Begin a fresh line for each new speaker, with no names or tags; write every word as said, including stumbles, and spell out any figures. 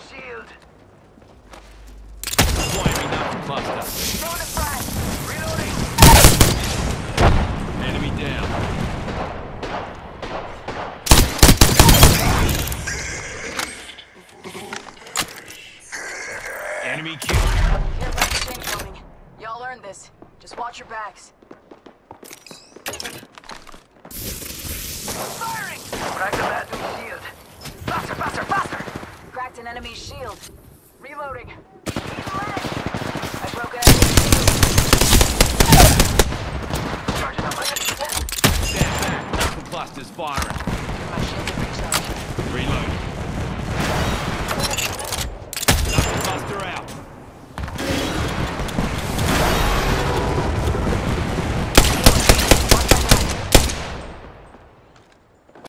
shield.
Deploying me now for cluster.
Throw the frag. Reloading.
Enemy down. Enemy killed.
Care package incoming. Y'all earned this. Just watch your backs.
Firing! Crack the bad dude's shield. Faster, faster, faster!
Cracked an enemy's shield. Reloading.